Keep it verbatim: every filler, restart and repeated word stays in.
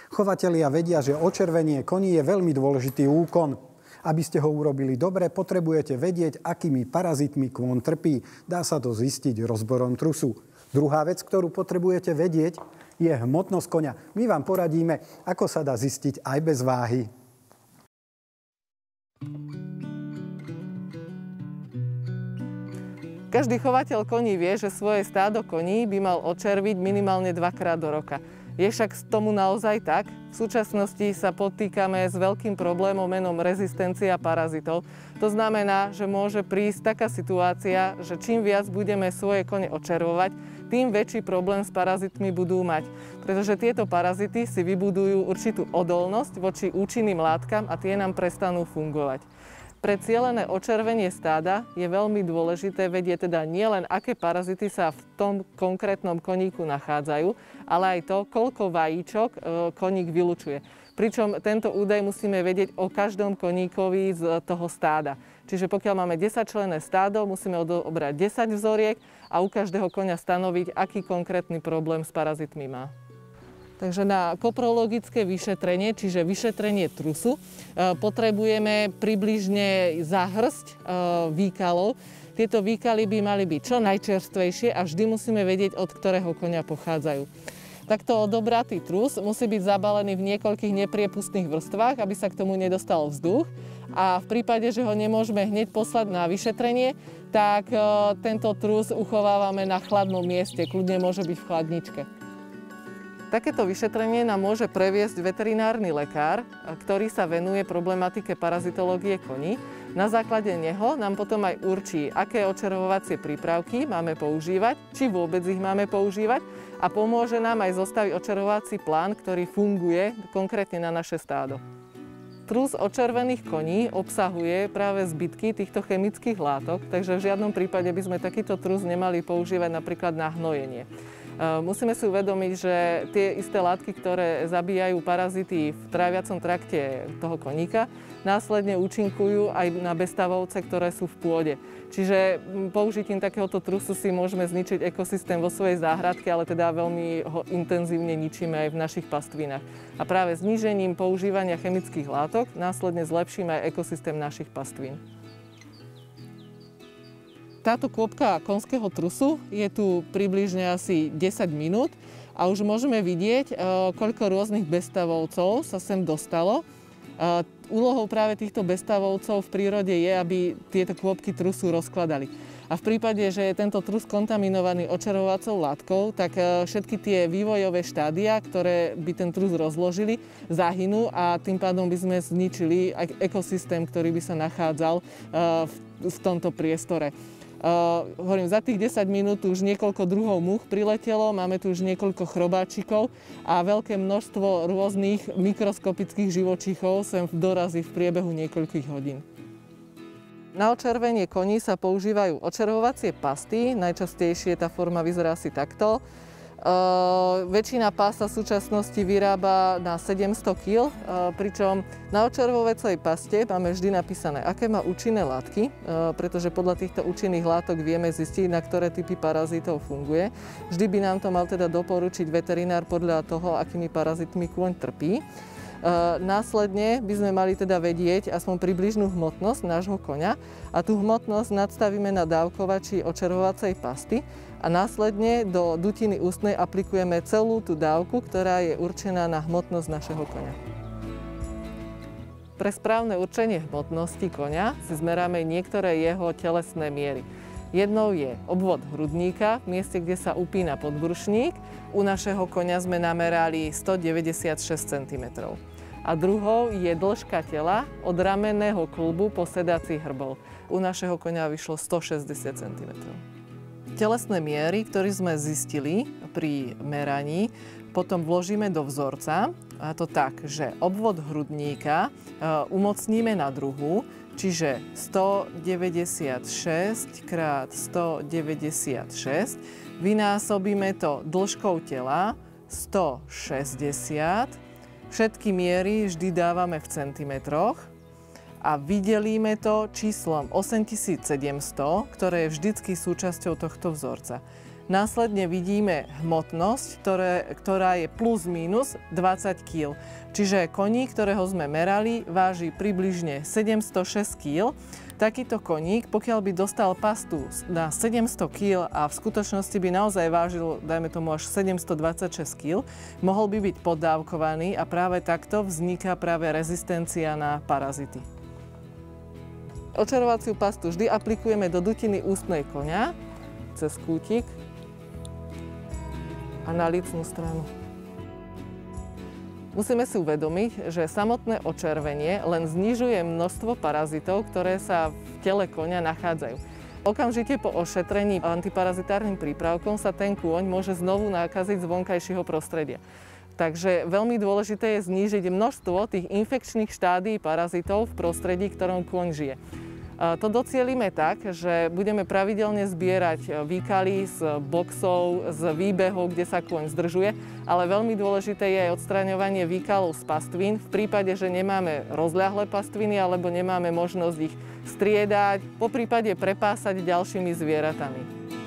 Chovatelia vedia, že očervenie koní je veľmi dôležitý úkon. Aby ste ho urobili dobre, potrebujete vedieť, akými parazitmi kôň trpí. Dá sa to zistiť rozborom trusu. Druhá vec, ktorú potrebujete vedieť, je hmotnosť koňa. My vám poradíme, ako sa dá zistiť aj bez váhy. Každý chovateľ koní vie, že svoje stádo koní by mal očerviť minimálne dvakrát do roka. Je však tomu naozaj tak? V súčasnosti sa potýkame s veľkým problémom menom rezistencia parazitov. To znamená, že môže prísť taká situácia, že čím viac budeme svoje kone očervovať, tým väčší problém s parazitmi budú mať. Pretože tieto parazity si vybudujú určitú odolnosť voči účinným látkam a tie nám prestanú fungovať. Pre cielené očervenie stáda je veľmi dôležité vedieť teda nielen, aké parazity sa v tom konkrétnom koníku nachádzajú, ale aj to, koľko vajíčok koník vylučuje. Pričom tento údaj musíme vedieť o každom koníkovi z toho stáda. Čiže pokiaľ máme desaťčlenné stádo, musíme odobrať desať vzoriek a u každého koňa stanoviť, aký konkrétny problém s parazitmi má. Takže na koprologické vyšetrenie, čiže vyšetrenie trusu, potrebujeme približne záhrsť výkalov. Tieto výkaly by mali byť čo najčerstvejšie a vždy musíme vedieť, od ktorého koňa pochádzajú. Takto odobratý trus musí byť zabalený v niekoľkých nepriepustných vrstvách, aby sa k tomu nedostal vzduch. A v prípade, že ho nemôžeme hneď poslať na vyšetrenie, tak tento trus uchovávame na chladnom mieste, kľudne môže byť v chladničke. Takéto vyšetrenie nám môže previesť veterinárny lekár, ktorý sa venuje problematike parazitológie koní. Na základe neho nám potom aj určí, aké očervovacie prípravky máme používať, či vôbec ich máme používať a pomôže nám aj zostaviť očervovací plán, ktorý funguje konkrétne na naše stádo. Trus očervených koní obsahuje práve zbytky týchto chemických látok, takže v žiadnom prípade by sme takýto trus nemali používať napríklad na hnojenie. Musíme si uvedomiť, že tie isté látky, ktoré zabíjajú parazity v tráviacom trakte toho koníka, následne účinkujú aj na bezstavovce, ktoré sú v pôde. Čiže použitím takéhoto trusu si môžeme zničiť ekosystém vo svojej záhradke, ale teda veľmi ho intenzívne ničíme aj v našich pastvinách. A práve znížením používania chemických látok následne zlepšíme aj ekosystém našich pastvín. Táto kôpka konského trusu je tu približne asi desať minút a už môžeme vidieť, koľko rôznych bezstavovcov sa sem dostalo. Úlohou práve týchto bezstavovcov v prírode je, aby tieto kôpky trusu rozkladali. A v prípade, že je tento trus kontaminovaný očervovacou látkou, tak všetky tie vývojové štádia, ktoré by ten trus rozložili, zahynú a tým pádom by sme zničili ekosystém, ktorý by sa nachádzal v tomto priestore. Uh, hovorím, za tých desať minút už niekoľko druhov múch priletelo, máme tu už niekoľko chrobáčikov a veľké množstvo rôznych mikroskopických živočíchov sem dorazí v priebehu niekoľkých hodín. Na očervenie koní sa používajú očervovacie pasty, najčastejšie tá forma vyzerá asi takto. Uh, väčšina pás sa v súčasnosti vyrába na sedemsto kíl, uh, pričom na očervovacej paste máme vždy napísané, aké má účinné látky, uh, pretože podľa týchto účinných látok vieme zistiť, na ktoré typy parazitov funguje. Vždy by nám to mal teda doporučiť veterinár podľa toho, akými parazitmi kôň trpí. Uh, následne by sme mali teda vedieť aspoň približnú hmotnosť nášho koňa a tú hmotnosť nadstavíme na dávkovači očervovacej pasty a následne do dutiny ústnej aplikujeme celú tú dávku, ktorá je určená na hmotnosť našeho koňa. Pre správne určenie hmotnosti koňa si zmeráme niektoré jeho telesné miery. Jednou je obvod hrudníka, v mieste, kde sa upína podbrušník. U našeho koňa sme namerali stodeväťdesiatšesť centimetrov. A druhou je dĺžka tela od ramenného kĺbu po sedací hrbol. U našeho koňa vyšlo stošesťdesiat centimetrov. Telesné miery, ktoré sme zistili pri meraní, potom vložíme do vzorca, a to tak, že obvod hrudníka umocníme na druhu, čiže stodeväťdesiatšesť krát stodeväťdesiatšesť, vynásobíme to dĺžkou tela stošesťdesiat, všetky miery vždy dávame v centimetroch a vydelíme to číslom osemtisícsedemsto, ktoré je vždycky súčasťou tohto vzorca. Následne vidíme hmotnosť, ktoré, ktorá je plus minus dvadsať kíl. Čiže koník, ktorého sme merali, váži približne sedemstošesť kíl. Takýto koník, pokiaľ by dostal pastu na sedemsto kíl a v skutočnosti by naozaj vážil, dajme tomu, až sedemstodvadsaťšesť kíl, mohol by byť poddávkovaný a práve takto vzniká práve rezistencia na parazity. Očarovaciu pastu vždy aplikujeme do dutiny ústnej koňa cez kútik a na lícnu stranu. Musíme si uvedomiť, že samotné očervenie len znižuje množstvo parazitov, ktoré sa v tele koňa nachádzajú. Okamžite po ošetrení antiparazitárnym prípravkom sa ten kôň môže znovu nakaziť z vonkajšieho prostredia. Takže veľmi dôležité je znížiť množstvo tých infekčných štádií parazitov v prostredí, v ktorom kôň žije. To docielime tak, že budeme pravidelne zbierať výkaly z boxov, z výbehov, kde sa kôň zdržuje, ale veľmi dôležité je aj odstraňovanie výkalov z pastvín v prípade, že nemáme rozľahlé pastviny alebo nemáme možnosť ich striedať, poprípade prepásať ďalšími zvieratami.